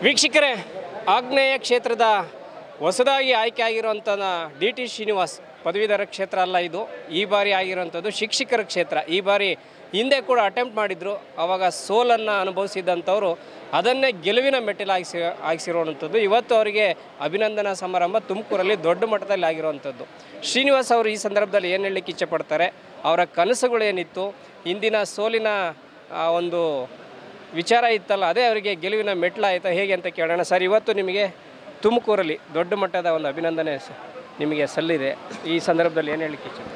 ವೀಕ್ಷಕರೇ, ಆಗ್ನೇಯ ಕ್ಷೇತ್ರದ ಹೊಸದಾಗಿ ಆಯ್ಕೆ ಆಗಿರುವಂಥ ಡಿ ಶ್ರೀನಿವಾಸ್ ಪದವೀಧರ ಕ್ಷೇತ್ರ ಅಲ್ಲ ಇದು. ಈ ಬಾರಿ ಆಗಿರುವಂಥದ್ದು ಶಿಕ್ಷಕರ ಕ್ಷೇತ್ರ. ಈ ಬಾರಿ ಹಿಂದೆ ಕೂಡ ಅಟೆಂಪ್ಟ್ ಮಾಡಿದರು, ಆವಾಗ ಸೋಲನ್ನು ಅನುಭವಿಸಿದಂಥವರು ಅದನ್ನೇ ಗೆಲುವಿನ ಆಗಿಸಿರುವಂಥದ್ದು. ಇವತ್ತು ಅವರಿಗೆ ಅಭಿನಂದನಾ ಸಮಾರಂಭ ತುಮಕೂರಲ್ಲಿ ದೊಡ್ಡ ಮಟ್ಟದಲ್ಲಿ ಆಗಿರುವಂಥದ್ದು. ಶ್ರೀನಿವಾಸ್ ಅವರು ಈ ಸಂದರ್ಭದಲ್ಲಿ ಏನು ಹೇಳಲಿಕ್ಕೆ ಇಚ್ಛೆಪಡ್ತಾರೆ, ಅವರ ಕನಸುಗಳೇನಿತ್ತು, ಹಿಂದಿನ ಸೋಲಿನ ಒಂದು ವಿಚಾರ ಇತ್ತಲ್ಲ, ಅದೇ ಅವರಿಗೆ ಗೆಲುವಿನ ಮೆಟ್ಲಾಯಿತಾ ಹೇಗೆ ಅಂತ ಕೇಳೋಣ. ಸರ್, ಇವತ್ತು ನಿಮಗೆ ತುಮಕೂರಲ್ಲಿ ದೊಡ್ಡ ಮಟ್ಟದ ಒಂದು ಅಭಿನಂದನೆ ನಿಮಗೆ ಸಲ್ಲಿದೆ. ಈ ಸಂದರ್ಭದಲ್ಲಿ ಏನು ಹೇಳಲಿಕ್ಕೆ ಇಚ್ಛೆ?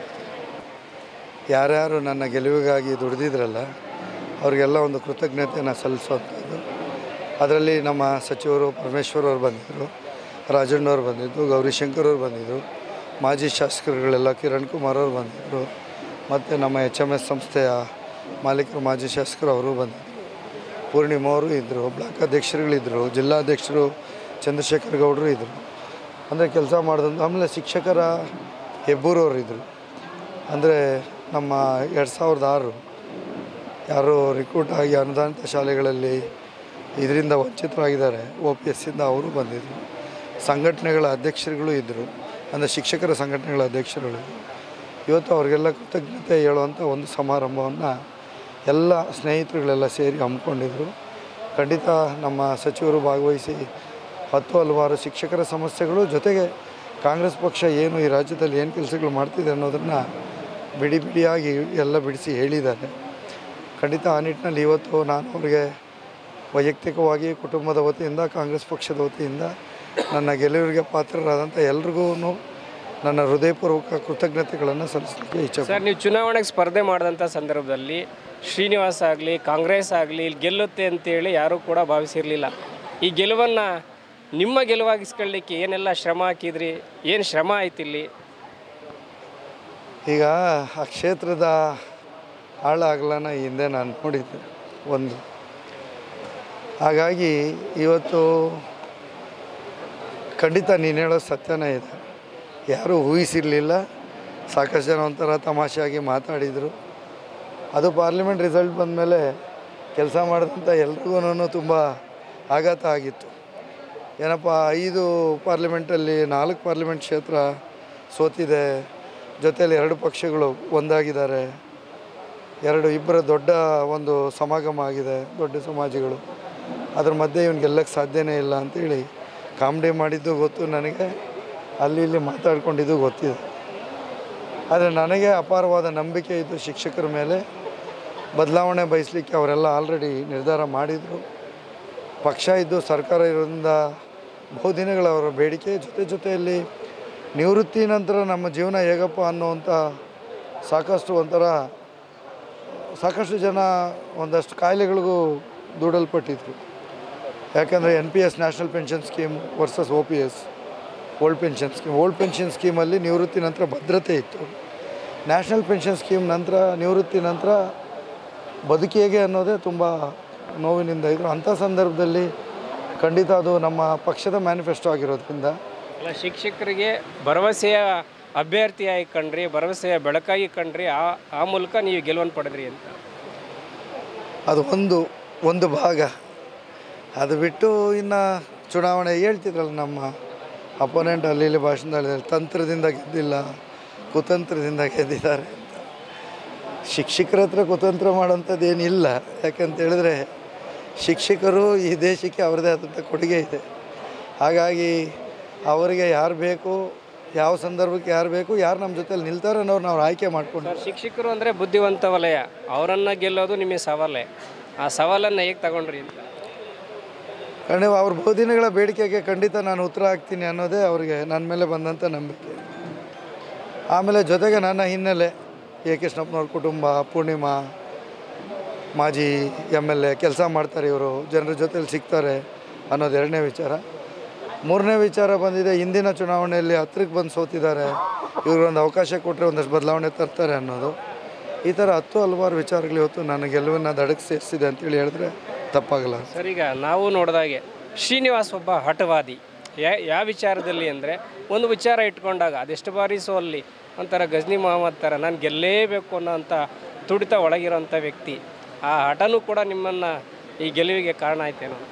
ಯಾರ್ಯಾರು ನನ್ನ ಗೆಲುವಿಗಾಗಿ ದುಡಿದಿದ್ರಲ್ಲ ಅವರಿಗೆಲ್ಲ ಒಂದು ಕೃತಜ್ಞತೆಯನ್ನು ಸಲ್ಲಿಸುವಂಥದ್ದು. ಅದರಲ್ಲಿ ನಮ್ಮ ಸಚಿವರು ಪರಮೇಶ್ವರ್ ಅವರು ಬಂದಿದ್ದರು, ರಾಜಣ್ಣವ್ರು ಬಂದಿದ್ದು, ಗೌರಿಶಂಕರ್ ಅವರು ಬಂದಿದ್ದರು, ಮಾಜಿ ಶಾಸಕರುಗಳೆಲ್ಲ ಕಿರಣ್ ಕುಮಾರ್ ಅವರು ಬಂದಿದ್ದರು, ಮತ್ತು ನಮ್ಮ HMS ಸಂಸ್ಥೆಯ ಮಾಲೀಕರು ಮಾಜಿ ಶಾಸಕರು ಅವರು ಬಂದಿದ್ದರು, ಪೂರ್ಣಿಮಾ ಅವರು ಇದ್ದರು, ಬ್ಲಾಕ್ ಅಧ್ಯಕ್ಷರುಗಳಿದ್ದರು, ಜಿಲ್ಲಾಧ್ಯಕ್ಷರು ಚಂದ್ರಶೇಖರ್ ಗೌಡರು ಇದ್ದರು. ಅಂದರೆ ಕೆಲಸ ಮಾಡಿದಂಥ ಆಮೇಲೆ ಶಿಕ್ಷಕರ ಹೆಬ್ಬೂರವರು ಇದ್ದರು. ಅಂದರೆ ನಮ್ಮ 2006 ಯಾರು ರಿಕ್ರೂಟ್ ಆಗಿ ಅನುದಾನಿತ ಶಾಲೆಗಳಲ್ಲಿ ಇದರಿಂದ ವಂಚಿತರಾಗಿದ್ದಾರೆ, OPS ಇಂದ ಅವರು ಬಂದಿದ್ದರು. ಸಂಘಟನೆಗಳ ಅಧ್ಯಕ್ಷರುಗಳು ಇದ್ದರು, ಅಂದರೆ ಶಿಕ್ಷಕರ ಸಂಘಟನೆಗಳ ಅಧ್ಯಕ್ಷರುಗಳು. ಇವತ್ತು ಅವರಿಗೆಲ್ಲ ಕೃತಜ್ಞತೆ ಹೇಳುವಂಥ ಒಂದು ಸಮಾರಂಭವನ್ನು ಎಲ್ಲ ಸ್ನೇಹಿತರುಗಳೆಲ್ಲ ಸೇರಿ ಹಮ್ಮಿಕೊಂಡಿದ್ರು. ಖಂಡಿತ ನಮ್ಮ ಸಚಿವರು ಭಾಗವಹಿಸಿ ಹಲವಾರು ಶಿಕ್ಷಕರ ಸಮಸ್ಯೆಗಳು ಜೊತೆಗೆ ಕಾಂಗ್ರೆಸ್ ಪಕ್ಷ ಏನು ಈ ರಾಜ್ಯದಲ್ಲಿ ಏನು ಕೆಲಸಗಳು ಮಾಡ್ತಿದೆ ಅನ್ನೋದನ್ನು ಬಿಡಿಯಾಗಿ ಎಲ್ಲ ಬಿಡಿಸಿ ಹೇಳಿದ್ದಾರೆ. ಖಂಡಿತ ಆ ನಿಟ್ಟಿನಲ್ಲಿ ಇವತ್ತು ನಾನು ಅವರಿಗೆ ವೈಯಕ್ತಿಕವಾಗಿ ಕುಟುಂಬದ ವತಿಯಿಂದ ಕಾಂಗ್ರೆಸ್ ಪಕ್ಷದ ವತಿಯಿಂದ ನನ್ನ ಗೆಲುವಿಗೆ ಪಾತ್ರರಾದಂಥ ಎಲ್ರಿಗೂ ನನ್ನ ಹೃದಯಪೂರ್ವಕ ಕೃತಜ್ಞತೆಗಳನ್ನು ಸಲ್ಲಿಸಲಿಕ್ಕೆ ಇಚ್ಛೆ. ಸರ್, ನೀವು ಚುನಾವಣೆಗೆ ಸ್ಪರ್ಧೆ ಮಾಡಿದಂಥ ಸಂದರ್ಭದಲ್ಲಿ ಶ್ರೀನಿವಾಸ್ ಆಗಲಿ ಕಾಂಗ್ರೆಸ್ ಆಗಲಿ ಇಲ್ಲಿ ಗೆಲ್ಲುತ್ತೆ ಅಂತೇಳಿ ಯಾರೂ ಕೂಡ ಭಾವಿಸಿರಲಿಲ್ಲ. ಈ ಗೆಲುವನ್ನು ನಿಮ್ಮ ಗೆಲುವಾಗಿಸ್ಕೊಳ್ಳಿಕ್ಕೆ ಏನೆಲ್ಲ ಶ್ರಮ ಹಾಕಿದ್ರಿ, ಏನು ಶ್ರಮ ಆಯ್ತು ಇಲ್ಲಿ? ಈಗ ಆ ಕ್ಷೇತ್ರದ ಹಾಳಾಗಲನ ಹಿಂದೆ ನಾನು ನೋಡಿದ್ದೆ ಒಂದು. ಹಾಗಾಗಿ ಇವತ್ತು ಖಂಡಿತ ನೀನು ಹೇಳೋ ಸತ್ಯನೇ ಇದೆ. ಯಾರೂ ಊಹಿಸಿರಲಿಲ್ಲ. ಸಾಕಷ್ಟು ಜನ ಒಂಥರ ತಮಾಷೆಯಾಗಿ ಮಾತಾಡಿದರು. ಅದು ಪಾರ್ಲಿಮೆಂಟ್ ರಿಸಲ್ಟ್ ಬಂದಮೇಲೆ ಕೆಲಸ ಮಾಡಿದಂಥ ಎಲ್ರಿಗೂ ತುಂಬ ಆಘಾತ ಆಗಿತ್ತು. ಏನಪ್ಪ, 5 ಪಾರ್ಲಿಮೆಂಟಲ್ಲಿ 4 ಪಾರ್ಲಿಮೆಂಟ್ ಕ್ಷೇತ್ರ ಸೋತಿದೆ, ಜೊತೆಯಲ್ಲಿ 2 ಪಕ್ಷಗಳು ಒಂದಾಗಿದ್ದಾರೆ, ಇಬ್ಬರ ದೊಡ್ಡ ಒಂದು ಸಮಾಗಮ ಆಗಿದೆ, ದೊಡ್ಡ ಸಮಾಜಗಳು. ಅದ್ರ ಮಧ್ಯೆ ಇವನು ಗೆಲ್ಲಕ್ಕೆ ಸಾಧ್ಯನೇ ಇಲ್ಲ ಅಂಥೇಳಿ ಕಾಮಿಡಿ ಮಾಡಿದ್ದು ಗೊತ್ತು ನನಗೆ, ಅಲ್ಲಿ ಇಲ್ಲಿ ಮಾತಾಡ್ಕೊಂಡಿದ್ದು ಗೊತ್ತಿದೆ. ಆದರೆ ನನಗೆ ಅಪಾರವಾದ ನಂಬಿಕೆ ಇದ್ದು ಶಿಕ್ಷಕರ ಮೇಲೆ. ಬದಲಾವಣೆ ಬಯಸಲಿಕ್ಕೆ ಅವರೆಲ್ಲ ಆಲ್ರೆಡಿ ನಿರ್ಧಾರ ಮಾಡಿದರು. ಪಕ್ಷ ಇದ್ದು ಸರ್ಕಾರ ಇರೋದ್ರಿಂದ ಬಹುದಿನಗಳ ಅವರ ಬೇಡಿಕೆ, ಜೊತೆಯಲ್ಲಿ ನಿವೃತ್ತಿ ನಂತರ ನಮ್ಮ ಜೀವನ ಹೇಗಪ್ಪ ಅನ್ನುವಂಥ ಸಾಕಷ್ಟು ಜನ ಒಂದಷ್ಟು ಕಾಯಿಲೆಗಳಿಗೂ ದೂಡಲ್ಪಟ್ಟಿದ್ರು. ಯಾಕಂದರೆ NPS national pension scheme versus OPS old pension ಸ್ಕೀಮಲ್ಲಿ ನಿವೃತ್ತಿ ನಂತರ ಭದ್ರತೆ ಇತ್ತು. ನ್ಯಾಷನಲ್ ಪೆನ್ಷನ್ ಸ್ಕೀಮ್ ನಂತರ ನಿವೃತ್ತಿ ನಂತರ ಬದುಕಿ ಹೇಗೆ ಅನ್ನೋದೇ ತುಂಬ ನೋವಿನಿಂದ ಇದ್ದರು. ಅಂಥ ಸಂದರ್ಭದಲ್ಲಿ ಖಂಡಿತ ಅದು ನಮ್ಮ ಪಕ್ಷದ ಮ್ಯಾನಿಫೆಸ್ಟೋ ಆಗಿರೋದ್ರಿಂದ ಶಿಕ್ಷಕರಿಗೆ ಭರವಸೆಯ ಅಭ್ಯರ್ಥಿಯಾಗಿ ಕಂಡ್ರಿ, ಭರವಸೆಯ ಬೆಳಕಾಗಿ ಕಂಡ್ರಿ, ಆ ಮೂಲಕ ನೀವು ಗೆಲುವನ್ನು ಪಡೆದ್ರಿ ಅಂತ. ಅದು ಒಂದು ಭಾಗ. ಅದು ಬಿಟ್ಟು ಇನ್ನು ಚುನಾವಣೆ ಹೇಳ್ತಿದ್ರಲ್ಲ ನಮ್ಮ ಅಪೋನೆಂಟ್ ಅಲ್ಲಿ ಇಲ್ಲಿ ಭಾಷಣದಲ್ಲಿ, ತಂತ್ರದಿಂದ ಗೆದ್ದಿಲ್ಲ ಕುತಂತ್ರದಿಂದ ಗೆದ್ದಿದ್ದಾರೆ ಅಂತ. ಶಿಕ್ಷಕರ ಹತ್ರ ಕುತಂತ್ರ ಮಾಡೋಂಥದ್ದು ಏನಿಲ್ಲ. ಯಾಕಂತ ಹೇಳಿದ್ರೆ ಶಿಕ್ಷಕರು ಈ ದೇಶಕ್ಕೆ ಅವ್ರದ್ದೇ ಆದಂಥ ಕೊಡುಗೆ ಇದೆ. ಹಾಗಾಗಿ ಅವರಿಗೆ ಯಾರು ಬೇಕು, ಯಾವ ಸಂದರ್ಭಕ್ಕೆ ಯಾರು ಬೇಕು, ಯಾರು ನಮ್ಮ ಜೊತೆಲಿ ನಿಲ್ತಾರೆ ಅನ್ನೋರು ನಾವು ಆಯ್ಕೆ ಮಾಡ್ಕೊಂಡು. ಶಿಕ್ಷಕರು ಅಂದರೆ ಬುದ್ಧಿವಂತ ವಲಯ, ಅವರನ್ನು ಗೆಲ್ಲೋದು ನಿಮಗೆ ಸವಾಲೇ. ಆ ಸವಾಲನ್ನು ಹೇಗೆ ತಗೊಂಡ್ರಿ ಅಂತ? ಖಂಡಿತ ಅವ್ರ ಬಹುದಿನಗಳ ಬೇಡಿಕೆಗೆ ಖಂಡಿತ ನಾನು ಉತ್ತರ ಹಾಕ್ತೀನಿ ಅನ್ನೋದೇ ಅವರಿಗೆ ನನ್ನ ಮೇಲೆ ಬಂದಂಥ ನಂಬಿಕೆ. ಆಮೇಲೆ ಜೊತೆಗೆ ನನ್ನ ಹಿನ್ನೆಲೆ ಎ ಕೃಷ್ಣಪ್ಪನವ್ರ ಕುಟುಂಬ, ಪೂರ್ಣಿಮಾ ಮಾಜಿ MLA ಕೆಲಸ ಮಾಡ್ತಾರೆ, ಇವರು ಜನರ ಜೊತೆಲಿ ಸಿಗ್ತಾರೆ ಅನ್ನೋದು 2ನೇ ವಿಚಾರ. 3ನೇ ವಿಚಾರ ಬಂದಿದೆ, ಹಿಂದಿನ ಚುನಾವಣೆಯಲ್ಲಿ 10ಕ್ಕೆ ಬಂದು ಸೋತಿದ್ದಾರೆ, ಇವ್ರಿಗೊಂದು ಅವಕಾಶ ಕೊಟ್ಟರೆ ಒಂದಷ್ಟು ಬದಲಾವಣೆ ತರ್ತಾರೆ ಅನ್ನೋದು. ಈ ಥರ ಹಲವಾರು ವಿಚಾರಗಳು ಇವತ್ತು ನನ್ನ ಗೆಲುವನ್ನು ದಡಕ್ಕೆ ಸೇರಿಸಿದೆ ಅಂತೇಳಿ ಹೇಳಿದ್ರೆ ತಪ್ಪಾಗಲ್ಲ. ಸರ್, ಈಗ ನಾವು ನೋಡಿದಾಗೆ ಶ್ರೀನಿವಾಸ್ ಒಬ್ಬ ಹಠವಾದಿ. ಯಾವ ವಿಚಾರದಲ್ಲಿ ಅಂದರೆ, ಒಂದು ವಿಚಾರ ಇಟ್ಕೊಂಡಾಗ ಅದೆಷ್ಟು ಬಾರಿ ಸೋಲ್ಲಿ ಒಂಥರ ಗಜ್ನಿ ಮೊಹಮ್ಮದ್ ಥರ ನಾನು ಗೆಲ್ಲೇಬೇಕು ಅನ್ನೋಂಥ ತುಡಿತ ಒಳಗಿರೋಂಥ ವ್ಯಕ್ತಿ. ಆ ಹಠನೂ ಕೂಡ ನಿಮ್ಮನ್ನು ಈ ಗೆಲುವಿಗೆ ಕಾರಣ ಆಯ್ತೇನೋ?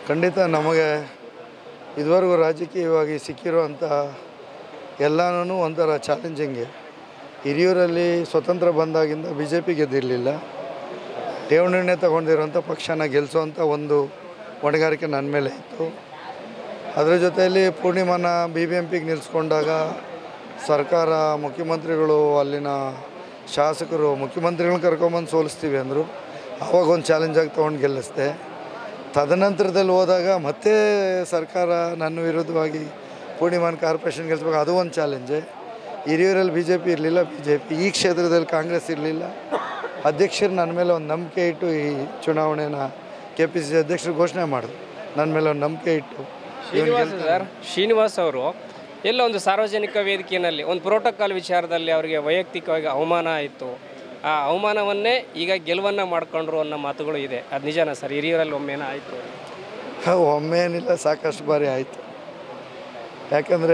ಖಂಡಿತ ನಮಗೆ ಇದುವರೆಗೂ ರಾಜಕೀಯವಾಗಿ ಸಿಕ್ಕಿರುವಂಥ ಎಲ್ಲನೂ ಒಂಥರ ಚಾಲೆಂಜಿಂಗೆ. ಹಿರಿಯೂರಲ್ಲಿ ಸ್ವತಂತ್ರ ಬಂದಾಗಿಂದ ಬಿ ಜೆ ಪಿ ಗೆದ್ದಿರಲಿಲ್ಲ. ಠೇವಣಿ ತಗೊಂಡಿರೋಂಥ ಪಕ್ಷನ ಗೆಲ್ಲಿಸೋವಂಥ ಒಂದು ಹೊಣೆಗಾರಿಕೆ ನನ್ನ ಮೇಲೆ ಇತ್ತು. ಅದರ ಜೊತೆಯಲ್ಲಿ ಪೂರ್ಣಿಮಾನ BBMPಗೆ ನಿಲ್ಲಿಸ್ಕೊಂಡಾಗ ಸರ್ಕಾರ, ಮುಖ್ಯಮಂತ್ರಿಗಳು, ಅಲ್ಲಿನ ಶಾಸಕರು ಮುಖ್ಯಮಂತ್ರಿಗಳನ್ನ ಕರ್ಕೊಂಬಂದು ಸೋಲಿಸ್ತೀವಿ ಅಂದರು. ಆವಾಗ ಒಂದು ಚಾಲೆಂಜಾಗಿ ತೊಗೊಂಡು ಗೆಲ್ಲಿಸ್ದೆ. ತದನಂತರದಲ್ಲಿ ಹೋದಾಗ ಮತ್ತೆ ಸರ್ಕಾರ ನನ್ನ ವಿರುದ್ಧವಾಗಿ ಪೂರ್ಣಿಮಾನ ಕಾರ್ಪೊರೇಷನ್ ಗೆಲ್ಲಿಸ್ಬೇಕು, ಅದು ಒಂದು ಚಾಲೆಂಜೆ. ಹಿರಿಯೂರಲ್ಲಿ BJP ಇರಲಿಲ್ಲ, BJP. ಈ ಕ್ಷೇತ್ರದಲ್ಲಿ ಕಾಂಗ್ರೆಸ್ ಇರಲಿಲ್ಲ. ಅಧ್ಯಕ್ಷರು ನನ್ನ ಮೇಲೆ ಒಂದು ನಂಬಿಕೆ ಇಟ್ಟು ಈ ಚುನಾವಣೆನ KPCC ಅಧ್ಯಕ್ಷರು ಘೋಷಣೆ ಮಾಡಿದ್ರು. ನನ್ನ ಮೇಲೆ ಒಂದು ನಂಬಿಕೆ ಇಟ್ಟು ಶ್ರೀನಿವಾಸ್ ಅವರು ಎಲ್ಲ ಒಂದು ಸಾರ್ವಜನಿಕ ವೇದಿಕೆಯಲ್ಲಿ ಒಂದು ಪ್ರೋಟೋಕಾಲ್ ವಿಚಾರದಲ್ಲಿ ಅವರಿಗೆ ವೈಯಕ್ತಿಕವಾಗಿ ಅವಮಾನ ಆಯಿತು. ಆ ಅವಮಾನವನ್ನೇ ಈಗ ಗೆಲುವನ್ನು ಮಾಡಿಕೊಂಡ್ರು ಅನ್ನೋ ಮಾತುಗಳು ಇದೆ. ಅದು ನಿಜನಾ ಸರ್? ಹಿರಿಯೂರಲ್ಲಿ ಒಮ್ಮೆನ ಆಯಿತು? ಒಮ್ಮೆ ಏನಿಲ್ಲ, ಸಾಕಷ್ಟು ಬಾರಿ ಆಯಿತು. ಯಾಕಂದರೆ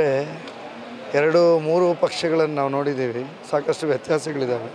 2-3 ಪಕ್ಷಗಳನ್ನು ನಾವು ನೋಡಿದ್ದೀವಿ, ಸಾಕಷ್ಟು ವ್ಯತ್ಯಾಸಗಳಿದ್ದಾವೆ.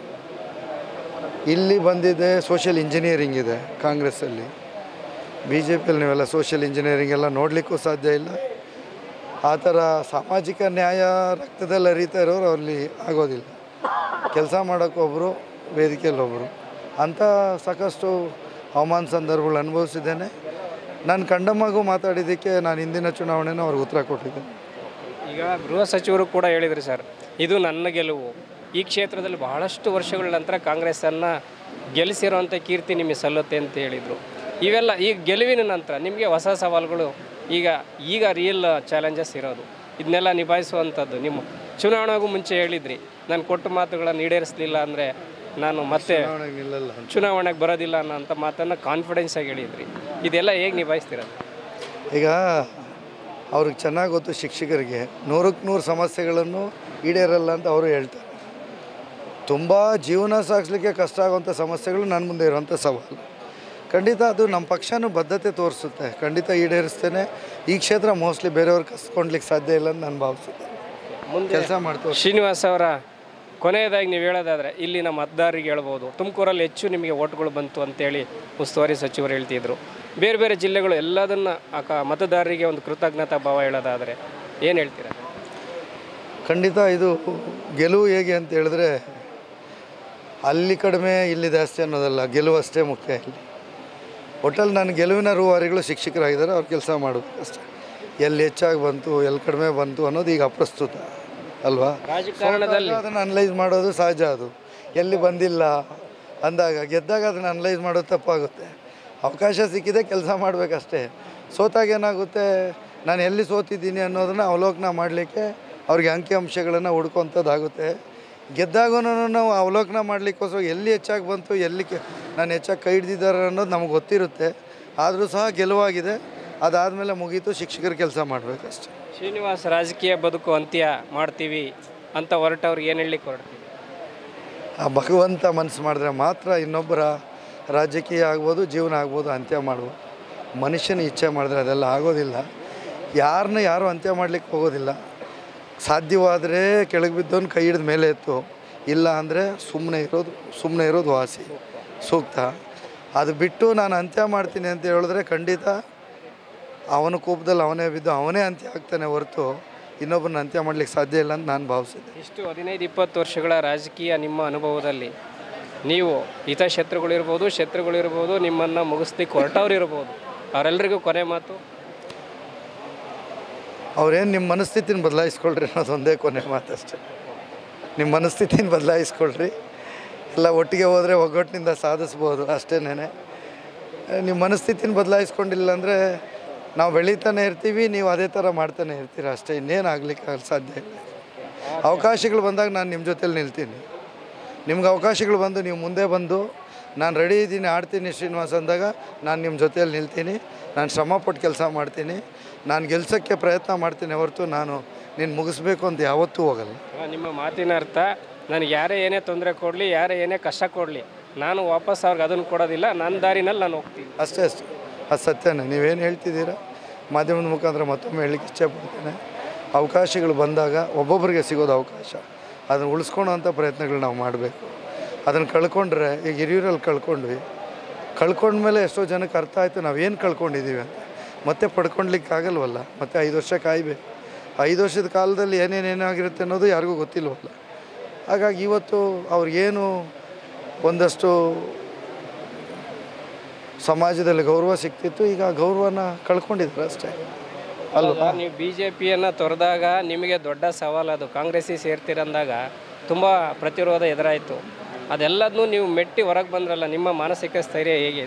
ಇಲ್ಲಿ ಬಂದಿದೆ ಸೋಷಿಯಲ್ ಇಂಜಿನಿಯರಿಂಗ್ ಇದೆ ಕಾಂಗ್ರೆಸ್ಸಲ್ಲಿ. BJPಯಲ್ಲಿ ನೀವೆಲ್ಲ ಸೋಷಿಯಲ್ ಇಂಜಿನಿಯರಿಂಗ್ ಎಲ್ಲ ನೋಡಲಿಕ್ಕೂ ಸಾಧ್ಯ ಇಲ್ಲ. ಆ ಥರ ಸಾಮಾಜಿಕ ನ್ಯಾಯ ರಕ್ತದಲ್ಲಿ ಹರಿತಾ ಇರೋರು ಅಲ್ಲಿ ಆಗೋದಿಲ್ಲ. ಕೆಲಸ ಮಾಡೋಕ್ಕೊಬ್ಬರು, ವೇದಿಕೆಯಲ್ಲಿ ಒಬ್ಬರು ಅಂಥ ಸಾಕಷ್ಟು ಅವಮಾನ ಸಂದರ್ಭಗಳು ಅನುಭವಿಸಿದ್ದೇನೆ. ನಾನು ಕಂಡಮ್ಮಾಗೂ ಮಾತಾಡಿದ್ದಕ್ಕೆ ನಾನು ಹಿಂದಿನ ಚುನಾವಣೆನ ಅವ್ರಿಗೆ ಉತ್ತರ ಕೊಟ್ಟಿದ್ದೆ. ಈಗ ಗೃಹ ಸಚಿವರು ಕೂಡ ಹೇಳಿದರು ಸರ್, ಇದು ನನ್ನ ಗೆಲುವು. ಈ ಕ್ಷೇತ್ರದಲ್ಲಿ ಬಹಳಷ್ಟು ವರ್ಷಗಳ ನಂತರ ಕಾಂಗ್ರೆಸ್ಸನ್ನು ಗೆಲ್ಲಿಸಿರುವಂಥ ಕೀರ್ತಿ ನಿಮಗೆ ಸಲ್ಲುತ್ತೆ ಅಂತ ಹೇಳಿದರು. ಇವೆಲ್ಲ ಈ ಗೆಲುವಿನ ನಂತರ ನಿಮಗೆ ಹೊಸ ಸವಾಲುಗಳು ಈಗ ರಿಯಲ್ ಚಾಲೆಂಜಸ್ ಇರೋದು, ಇದನ್ನೆಲ್ಲ ನಿಭಾಯಿಸುವಂಥದ್ದು. ನಿಮ್ಮ ಚುನಾವಣೆಗೂ ಮುಂಚೆ ಹೇಳಿದ್ರಿ, ನಾನು ಕೊಟ್ಟ ಮಾತುಗಳನ್ನು ಈಡೇರಿಸಲಿಲ್ಲ ಅಂದರೆ ನಾನು ಮತ್ತೆ ಚುನಾವಣೆಗೆ ಬರೋದಿಲ್ಲ ಅನ್ನೋಂಥ ಮಾತನ್ನು ಕಾನ್ಫಿಡೆನ್ಸಾಗಿ ಹೇಳಿದ್ರಿ. ಇದೆಲ್ಲ ಹೇಗೆ ನಿಭಾಯಿಸ್ತಿರೋದು? ಈಗ ಅವ್ರಿಗೆ ಚೆನ್ನಾಗಿ ಗೊತ್ತು, ಶಿಕ್ಷಕರಿಗೆ 100ಕ್ಕೆ 100 ಸಮಸ್ಯೆಗಳನ್ನು ಈಡೇರಲ್ಲ ಅಂತ ಅವರು ಹೇಳ್ತಾರೆ. ತುಂಬ ಜೀವನ ಸಾಗಿಸ್ಲಿಕ್ಕೆ ಕಷ್ಟ ಆಗುವಂಥ ಸಮಸ್ಯೆಗಳು ನನ್ನ ಮುಂದೆ ಇರುವಂಥ ಸವಾಲು. ಖಂಡಿತ ಅದು ನಮ್ಮ ಪಕ್ಷನೂ ಬದ್ಧತೆ ತೋರಿಸುತ್ತೆ. ಖಂಡಿತ ಈಡೇರಿಸ್ತೇನೆ. ಈ ಕ್ಷೇತ್ರ ಮೋಸ್ಟ್ಲಿ ಬೇರೆಯವ್ರು ಕಸ್ಕೊಳ್ಲಿಕ್ಕೆ ಸಾಧ್ಯ ಇಲ್ಲ ಅಂತ ನಾನು ಭಾವಿಸುತ್ತೆ. ಮುಂದೆ ಕೆಲಸ ಮಾಡ್ತೀವಿ. ಶ್ರೀನಿವಾಸ್ ಅವರ ಕೊನೆಯದಾಗಿ ನೀವು ಹೇಳೋದಾದರೆ ಇಲ್ಲಿನ ಮತದಾರರಿಗೆ ಹೇಳ್ಬೋದು, ತುಮಕೂರಲ್ಲಿ ಹೆಚ್ಚು ನಿಮಗೆ ಓಟ್ಗಳು ಬಂತು ಅಂತೇಳಿ ಉಸ್ತುವಾರಿ ಸಚಿವರು ಹೇಳ್ತಿದ್ರು. ಬೇರೆ ಬೇರೆ ಜಿಲ್ಲೆಗಳು ಎಲ್ಲದನ್ನು ಮತದಾರರಿಗೆ ಒಂದು ಕೃತಜ್ಞತಾ ಭಾವ ಹೇಳೋದಾದರೆ ಏನು ಹೇಳ್ತೀರಾ? ಖಂಡಿತ ಇದು ಗೆಲುವು ಹೇಗೆ ಅಂತ ಹೇಳಿದ್ರೆ ಅಲ್ಲಿ ಕಡಿಮೆ ಇಲ್ಲಿ ಜಾಸ್ತಿ ಅನ್ನೋದಲ್ಲ, ಗೆಲುವು ಅಷ್ಟೇ ಮುಖ್ಯ. ಇಲ್ಲಿ ಒಟ್ಟಲ್ಲಿ ನಾನು ಗೆಲುವಿನ ರೂವಾರಿಗಳು ಶಿಕ್ಷಕರಾಗಿದ್ದಾರೆ, ಅವ್ರು ಕೆಲಸ ಮಾಡಬೇಕು ಅಷ್ಟೇ. ಎಲ್ಲಿ ಹೆಚ್ಚಾಗಿ ಬಂತು, ಎಲ್ಲಿ ಕಡಿಮೆ ಬಂತು ಅನ್ನೋದು ಈಗ ಅಪ್ರಸ್ತುತ ಅಲ್ವಾ? ರಾಜಕಾರಣದಲ್ಲಿ ಅದನ್ನು ಅನಲೈಸ್ ಮಾಡೋದು ಸಹಜ. ಅದು ಎಲ್ಲಿ ಬಂದಿಲ್ಲ ಅಂದಾಗ ಗೆದ್ದಾಗ ಅದನ್ನು ಅನಲೈಸ್ ಮಾಡೋದು ತಪ್ಪಾಗುತ್ತೆ. ಅವಕಾಶ ಸಿಕ್ಕಿದೆ, ಕೆಲಸ ಮಾಡಬೇಕಷ್ಟೇ. ಸೋತಾಗ ಏನಾಗುತ್ತೆ, ನಾನು ಎಲ್ಲಿ ಸೋತಿದ್ದೀನಿ ಅನ್ನೋದನ್ನು ಅವಲೋಕನ ಮಾಡಲಿಕ್ಕೆ ಅವ್ರಿಗೆ ಅಂಕಿಅಂಶಗಳನ್ನು ಹುಡ್ಕೊವಂಥದ್ದಾಗುತ್ತೆ. ಗೆದ್ದಾಗೂ ನಾವು ಅವಲೋಕನ ಮಾಡಲಿಕ್ಕೋಸ್ಕರ ಎಲ್ಲಿ ಹೆಚ್ಚಾಗಿ ಬಂತು, ಎಲ್ಲಿ ನಾನು ಹೆಚ್ಚಾಗಿ ಕೈ ಹಿಡ್ದಿದ್ದಾರೆ ಅನ್ನೋದು ನಮಗೆ ಗೊತ್ತಿರುತ್ತೆ. ಆದರೂ ಸಹ ಗೆಲುವಾಗಿದೆ. ಅದಾದಮೇಲೆ ಮುಗೀತು, ಶಿಕ್ಷಕರ ಕೆಲಸ ಮಾಡಬೇಕಷ್ಟೆ. ಶ್ರೀನಿವಾಸ್ ರಾಜಕೀಯ ಬದುಕು ಅಂತ್ಯ ಮಾಡ್ತೀವಿ ಅಂತ ಹೊರಟವ್ರಿಗೆ ಏನು ಹೇಳಲಿಕ್ಕೆ ಹೊರಡ್ತೀವಿ? ಆ ಭಗವಂತ ಮನಸ್ಸು ಮಾಡಿದ್ರೆ ಮಾತ್ರ ಇನ್ನೊಬ್ಬರ ರಾಜಕೀಯ ಆಗ್ಬೋದು, ಜೀವನ ಆಗ್ಬೋದು, ಅಂತ್ಯ ಮಾಡ್ಬೋದು. ಮನುಷ್ಯನ ಇಚ್ಛೆ ಮಾಡಿದ್ರೆ ಅದೆಲ್ಲ ಆಗೋದಿಲ್ಲ. ಯಾರನ್ನ ಯಾರೂ ಅಂತ್ಯ ಮಾಡಲಿಕ್ಕೆ ಹೋಗೋದಿಲ್ಲ. ಸಾಧ್ಯವಾದರೆ ಕೆಳಗೆ ಬಿದ್ದವನು ಕೈ ಹಿಡಿದ ಮೇಲೆ ಎತ್ತು, ಇಲ್ಲ ಅಂದರೆ ಸುಮ್ಮನೆ ಇರೋದು ವಾಸಿ ಸೂಕ್ತ. ಅದು ಬಿಟ್ಟು ನಾನು ಅಂತ್ಯ ಮಾಡ್ತೀನಿ ಅಂತ ಹೇಳಿದ್ರೆ ಖಂಡಿತ ಅವನ ಕೋಪದಲ್ಲಿ ಅವನೇ ಬಿದ್ದು ಅವನೇ ಅಂತ್ಯ ಆಗ್ತಾನೆ ಹೊರತು ಇನ್ನೊಬ್ಬರನ್ನ ಅಂತ್ಯ ಮಾಡಲಿಕ್ಕೆ ಸಾಧ್ಯ ಇಲ್ಲ ಅಂತ ನಾನು ಭಾವಿಸಿದ್ದೆ. ಇಷ್ಟು 15-20 ವರ್ಷಗಳ ರಾಜಕೀಯ ನಿಮ್ಮ ಅನುಭವದಲ್ಲಿ ನೀವು ಶತ್ರುಗಳಿರ್ಬೋದು, ನಿಮ್ಮನ್ನು ಮುಗಿಸ್ಲಿಕ್ಕೆ ಹೊರಟವ್ರು ಇರ್ಬೋದು, ಅವರೆಲ್ಲರಿಗೂ ಕೊನೆ ಮಾತು? ಅವ್ರೇನು ನಿಮ್ಮ ಮನಸ್ಥಿತಿನ ಬದಲಾಯಿಸ್ಕೊಳ್ರಿ ಅನ್ನೋದೊಂದೇ ಕೊನೆ ಮಾತಷ್ಟೆ. ನಿಮ್ಮ ಮನಸ್ಥಿತಿನ ಬದಲಾಯಿಸ್ಕೊಳ್ರಿ, ಎಲ್ಲ ಒಟ್ಟಿಗೆ ಹೋದರೆ ಒಗ್ಗಟ್ಟಿನಿಂದ ಸಾಧಿಸ್ಬೋದು ಅಷ್ಟೇನೇ. ನಿಮ್ಮ ಮನಸ್ಥಿತಿನ ಬದಲಾಯಿಸ್ಕೊಂಡಿಲ್ಲ ಅಂದರೆ ನಾವು ಬೆಳೀತಾನೆ ಇರ್ತೀವಿ, ನೀವು ಅದೇ ಥರ ಮಾಡ್ತಾನೆ ಇರ್ತೀರ ಅಷ್ಟೇ. ಇನ್ನೇನು ಆಗ್ಲಿಕ್ಕೆ ಸಾಧ್ಯ ಇಲ್ಲ. ಅವಕಾಶಗಳು ಬಂದಾಗ ನಾನು ನಿಮ್ಮ ಜೊತೇಲಿ ನಿಲ್ತೀನಿ. ನಿಮ್ಗೆ ಅವಕಾಶಗಳು ಬಂದು ನೀವು ಮುಂದೆ ಬಂದು ನಾನು ರೆಡಿ ಇದ್ದೀನಿ, ಆಡ್ತೀನಿ ಶ್ರೀನಿವಾಸ್ ಅಂದಾಗ ನಾನು ನಿಮ್ಮ ಜೊತೆಯಲ್ಲಿ ನಿಲ್ತೀನಿ. ನಾನು ಶ್ರಮಪಟ್ಟು ಕೆಲಸ ಮಾಡ್ತೀನಿ, ನಾನು ಗೆಲ್ಸೋಕ್ಕೆ ಪ್ರಯತ್ನ ಮಾಡ್ತೀನಿ ಹೊರತು ನಾನು ನೀನು ಮುಗಿಸ್ಬೇಕು ಅಂತ ಯಾವತ್ತೂ ಹೋಗಲ್ಲ. ನಿಮ್ಮ ಮಾತಿನ ಅರ್ಥ, ನನಗೆ ಯಾರೇ ಏನೇ ತೊಂದರೆ ಕೊಡಲಿ, ಯಾರೇ ಏನೇ ಕಷ್ಟ ಕೊಡಲಿ, ನಾನು ವಾಪಸ್ ಅವ್ರಿಗೆ ಅದನ್ನು ಕೊಡೋದಿಲ್ಲ, ನನ್ನ ದಾರಿನಲ್ಲಿ ನಾನು ಹೋಗ್ತೀನಿ ಅಷ್ಟೇ. ಅದು ಸತ್ಯನೇ. ನೀವೇನು ಹೇಳ್ತಿದ್ದೀರಾ ಮಾಧ್ಯಮದ ಮುಖಾಂತರ ಮತ್ತೊಮ್ಮೆ ಹೇಳಲಿಕ್ಕೆ ಇಷ್ಟಪಡ್ತೇನೆ. ಅವಕಾಶಗಳು ಬಂದಾಗ ಒಬ್ಬೊಬ್ಬರಿಗೆ ಸಿಗೋದು ಅವಕಾಶ, ಅದನ್ನು ಉಳಿಸ್ಕೊಳ್ಳೋಂಥ ಪ್ರಯತ್ನಗಳು ನಾವು ಮಾಡಬೇಕು. ಅದನ್ನು ಕಳ್ಕೊಂಡ್ರೆ, ಈಗ ಹಿರಿಯೂರಲ್ಲಿ ಕಳ್ಕೊಂಡ್ಮೇಲೆ ಎಷ್ಟೋ ಜನಕ್ಕೆ ಅರ್ಥ ಆಯಿತು ನಾವೇನು ಕಳ್ಕೊಂಡಿದ್ದೀವಿ ಅಂತ. ಮತ್ತೆ ಪಡ್ಕೊಳ್ಲಿಕ್ಕೆ ಆಗಲ್ವಲ್ಲ, ಮತ್ತು 5 ವರ್ಷ ಕಾಯಬೇಕು. 5 ವರ್ಷದ ಕಾಲದಲ್ಲಿ ಏನೇನೇನಾಗಿರುತ್ತೆ ಅನ್ನೋದು ಯಾರಿಗೂ ಗೊತ್ತಿಲ್ವಲ್ಲ. ಹಾಗಾಗಿ ಇವತ್ತು ಅವ್ರಿಗೇನು ಒಂದಷ್ಟು ಸಮಾಜದಲ್ಲಿ ಗೌರವ ಸಿಗ್ತಿತ್ತು, ಈಗ ಗೌರವನ ಕಳ್ಕೊಂಡಿದ್ರು ಅಷ್ಟೇ ಅಲ್ವಾ. ನೀವು BJPಯನ್ನು ತೊರೆದಾಗ ನಿಮಗೆ ದೊಡ್ಡ ಸವಾಲು ಅದು. ಕಾಂಗ್ರೆಸ್ಸಿಗೆ ಸೇರ್ತಿರಂದಾಗ ತುಂಬ ಪ್ರತಿರೋಧ ಎದುರಾಯಿತು. ಅದೆಲ್ಲದನ್ನೂ ನೀವು ಮೆಟ್ಟಿ ಹೊರಗೆ ಬಂದ್ರಲ್ಲ, ನಿಮ್ಮ ಮಾನಸಿಕ ಸ್ಥೈರ್ಯ ಹೇಗೆ?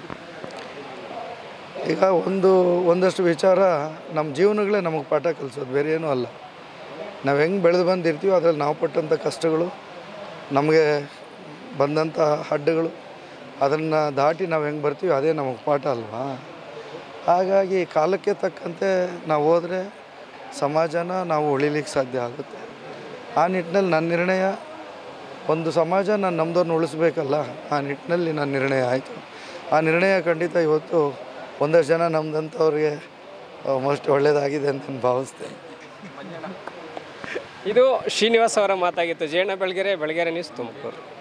ಈಗ ಒಂದಷ್ಟು ವಿಚಾರ ನಮ್ಮ ಜೀವನಗಳೇ ನಮಗೆ ಪಾಠ ಕಲಿಸೋದು, ಬೇರೆ ಏನೂ ಅಲ್ಲ. ನಾವು ಹೆಂಗೆ ಬೆಳೆದು ಬಂದಿರ್ತೀವೋ ಅದರಲ್ಲಿ ನಾವು ಪಟ್ಟಂಥ ಕಷ್ಟಗಳು, ನಮಗೆ ಬಂದಂಥ ಅಡ್ಡಗಳು, ಅದನ್ನು ದಾಟಿ ನಾವು ಹೆಂಗೆ ಬರ್ತೀವಿ ಅದೇ ನಮಗೆ ಪಾಠ ಅಲ್ವಾ. ಹಾಗಾಗಿ ಕಾಲಕ್ಕೆ ತಕ್ಕಂತೆ ನಾವು ಹೋದರೆ ಸಮಾಜನ ನಾವು ಉಳಿಲಿಕ್ಕೆ ಸಾಧ್ಯ ಆಗುತ್ತೆ. ಆ ನಿಟ್ಟಿನಲ್ಲಿ ನನ್ನ ನಿರ್ಣಯ, ಒಂದು ಸಮಾಜ ನಾನು ನಮ್ಮದವ್ರನ್ನ ಉಳಿಸ್ಬೇಕಲ್ಲ, ಆ ನಿಟ್ಟಿನಲ್ಲಿ ನನ್ನ ನಿರ್ಣಯ ಆಯಿತು. ಆ ನಿರ್ಣಯ ಖಂಡಿತ ಇವತ್ತು ಒಂದಷ್ಟು ಜನ ನಮ್ಮದಂಥವ್ರಿಗೆ ಮೋಸ್ಟ್ ಒಳ್ಳೆಯದಾಗಿದೆ ಅಂತ ನಾನು ಭಾವಿಸ್ತೇನೆ. ಇದು ಶ್ರೀನಿವಾಸ್ ಅವರ ಮಾತಾಗಿತ್ತು. ಜಯಣ್ಣ ಬೆಳಗೆರೆ, ಬೆಳಗೆರೆ ನ್ಯೂಸ್, ತುಮಕೂರು.